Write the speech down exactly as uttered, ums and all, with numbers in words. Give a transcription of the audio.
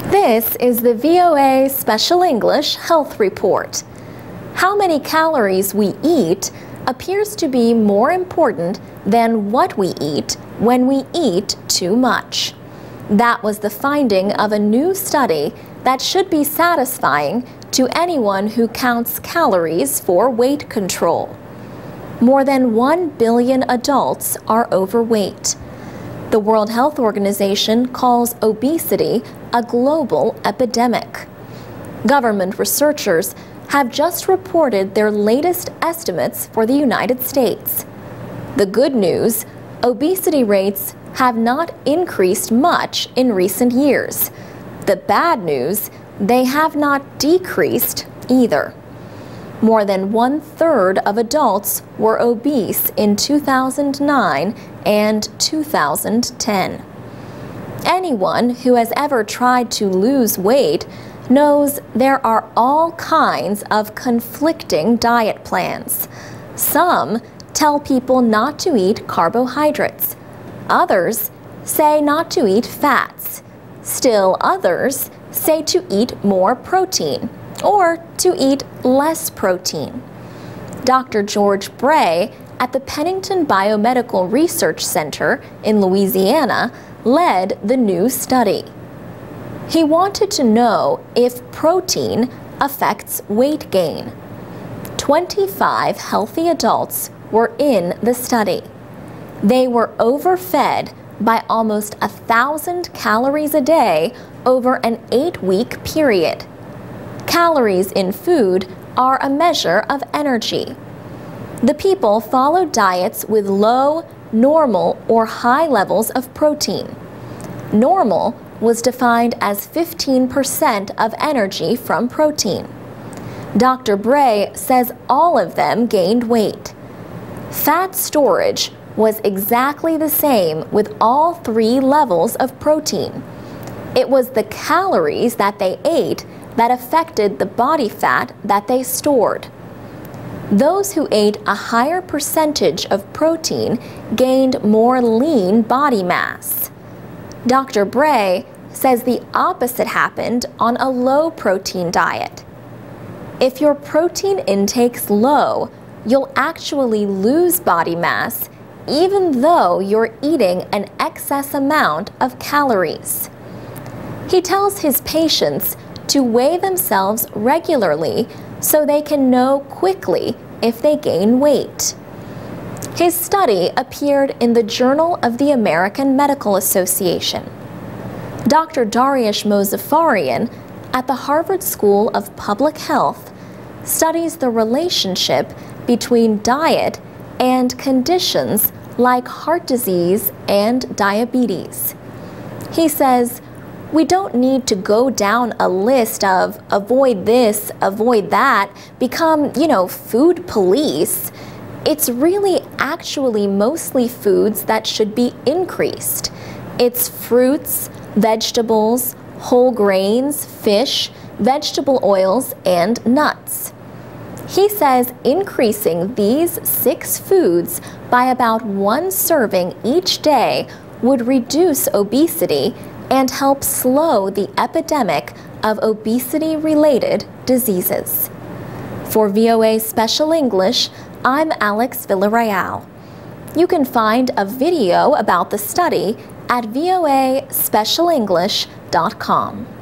This is the V O A Special English Health Report. How many calories we eat appears to be more important than what we eat when we eat too much. That was the finding of a new study that should be satisfying to anyone who counts calories for weight control. More than one billion adults are overweight. The World Health Organization calls obesity a global epidemic. Government researchers have just reported their latest estimates for the United States. The good news, obesity rates have not increased much in recent years. The bad news, they have not decreased either. More than one-third of adults were obese in two thousand nine and two thousand ten. Anyone who has ever tried to lose weight knows there are all kinds of conflicting diet plans. Some tell people not to eat carbohydrates. Others say not to eat fats. Still others say to eat more protein or to eat less protein. Doctor George Bray at the Pennington Biomedical Research Center in Louisiana led the new study. He wanted to know if protein affects weight gain. twenty-five healthy adults were in the study. They were overfed by almost a thousand calories a day over an eight-week period. Calories in food are a measure of energy. The people followed diets with low, normal, or high levels of protein. Normal was defined as fifteen percent of energy from protein. Doctor Bray says all of them gained weight. Fat storage was exactly the same with all three levels of protein. It was the calories that they ate that affected the body fat that they stored. Those who ate a higher percentage of protein gained more lean body mass. Doctor Bray says the opposite happened on a low-protein diet. If your protein intake's low, you'll actually lose body mass even though you're eating an excess amount of calories. He tells his patients to weigh themselves regularly so they can know quickly if they gain weight. His study appeared in the Journal of the American Medical Association. Doctor Dariush Mozaffarian at the Harvard School of Public Health studies the relationship between diet and conditions like heart disease and diabetes. He says, we don't need to go down a list of avoid this, avoid that, become, you know, food police. It's really actually mostly foods that should be increased. It's fruits, vegetables, whole grains, fish, vegetable oils, and nuts. He says increasing these six foods by about one serving each day would reduce obesity and help slow the epidemic of obesity-related diseases. For V O A Special English, I'm Alex Villarreal. You can find a video about the study at V O A Special English dot com.